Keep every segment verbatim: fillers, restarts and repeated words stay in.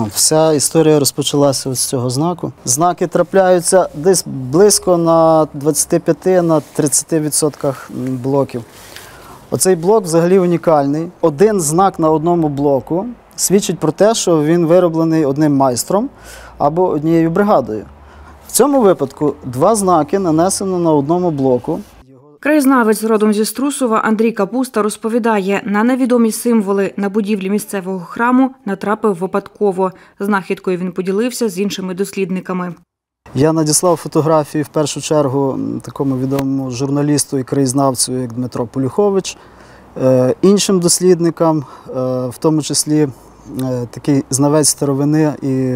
Вся історія розпочалася з цього знаку. Знаки трапляються десь близько на двадцяти п'яти на тридцяти відсотках блоків. Оцей блок взагалі унікальний. Один знак на одному блоку свідчить про те, що він вироблений одним майстром або однією бригадою. В цьому випадку два знаки нанесено на одному блоку. Краєзнавець родом зі Струсова Андрій Капуста розповідає, на невідомі символи на будівлі місцевого храму натрапив випадково. Знахідкою він поділився з іншими дослідниками. Я надіслав фотографії в першу чергу такому відомому журналісту і краєзнавцю, як Дмитро Полюхович, іншим дослідникам, в тому числі такий знавець старовини і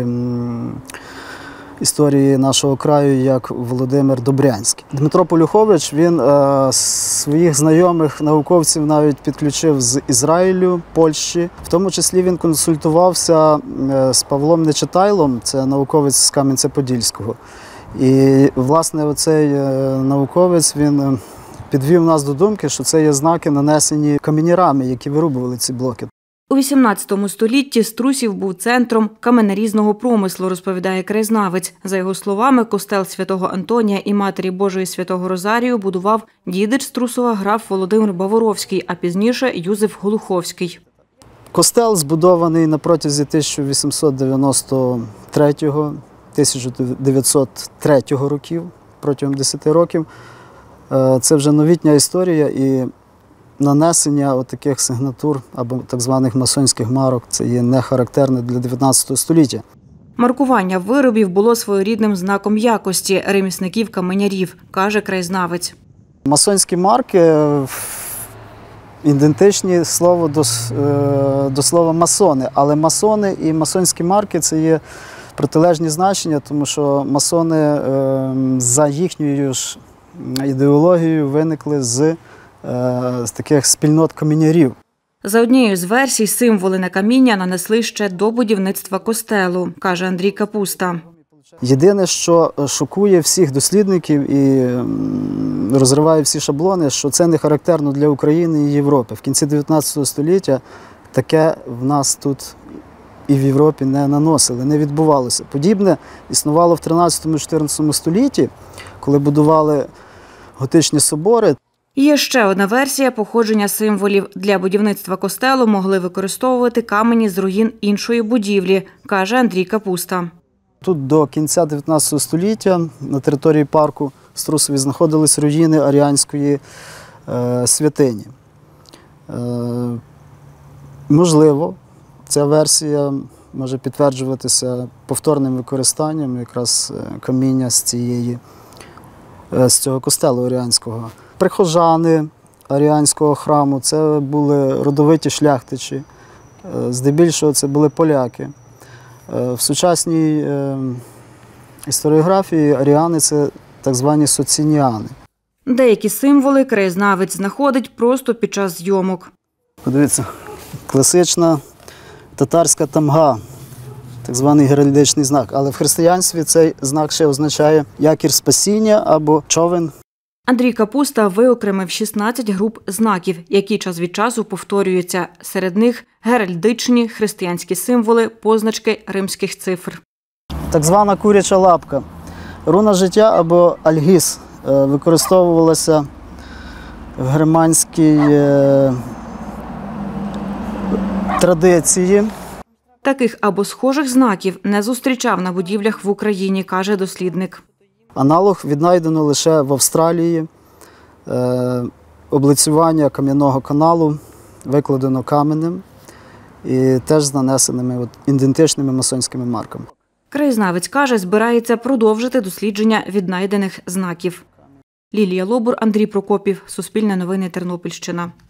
історії нашого краю, як Володимир Добрянський. Дмитро Полюхович, він е, своїх знайомих науковців навіть підключив з Ізраїлю, Польщі. В тому числі він консультувався е, з Павлом Нечитайлом, це науковець з Кам'янця-Подільського. І, власне, оцей е, науковець, він підвів нас до думки, що це є знаки, нанесені каменярами, які вирубували ці блоки. У вісімнадцятому столітті Струсів був центром каменерізного промислу, розповідає краєзнавець. За його словами, костел Святого Антонія і Матері Божої Святого Розарію будував дідич Струсова граф Володимир Баворовський, а пізніше Юзеф Голуховський. Костел збудований на протязі тисяча вісімсот дев'яносто третього - тисяча дев'ятсот третього років, протягом десяти років. Це вже новітня історія, і нанесення таких сигнатур або так званих масонських марок – це є не характерне для дев'ятнадцятого століття. Маркування виробів було своєрідним знаком якості ремісників-каменярів, каже краєзнавець. Масонські марки ідентичні слово до, до слова масони, але масони і масонські марки – це є протилежні значення, тому що масони за їхньою ж ідеологією виникли з з таких спільнот каменярів. За однією з версій, символи на каміння нанесли ще до будівництва костелу, каже Андрій Капуста. Єдине, що шокує всіх дослідників і розриває всі шаблони, що це не характерно для України і Європи. В кінці дев'ятнадцятого століття таке в нас тут і в Європі не наносили, не відбувалося. Подібне існувало в тринадцятому-чотирнадцятому столітті, коли будували готичні собори. Є ще одна версія походження символів. Для будівництва костелу могли використовувати камені з руїн іншої будівлі, каже Андрій Капуста. Тут до кінця дев'ятнадцятого століття на території парку в Струсові знаходились руїни аріанської е, святині. Е, можливо, ця версія може підтверджуватися повторним використанням якраз каміння з, цієї, е, з цього костелу аріанського. Прихожани аріанського храму – це були родовиті шляхтичі, здебільшого це були поляки. В сучасній історіографії аріани – це так звані соцініани. Деякі символи краєзнавець знаходить просто під час зйомок. Подивіться, класична татарська тамга, так званий геральдичний знак. Але в християнстві цей знак ще означає якір спасіння або човен. Андрій Капуста виокремив шістнадцять груп знаків, які час від часу повторюються. Серед них геральдичні, християнські символи, позначки римських цифр. Так звана куряча лапка. Руна життя або альгіс використовувалася в германській традиції. Таких або схожих знаків не зустрічав на будівлях в Україні, каже дослідник. Аналог віднайдено лише в Австралії. Е, облицювання кам'яного каналу викладено каменем і теж з нанесеними от, ідентичними масонськими марками. Краєзнавець каже, збирається продовжити дослідження віднайдених знаків. Лілія Лобур, Андрій Прокопів. Суспільне новини, Тернопільщина.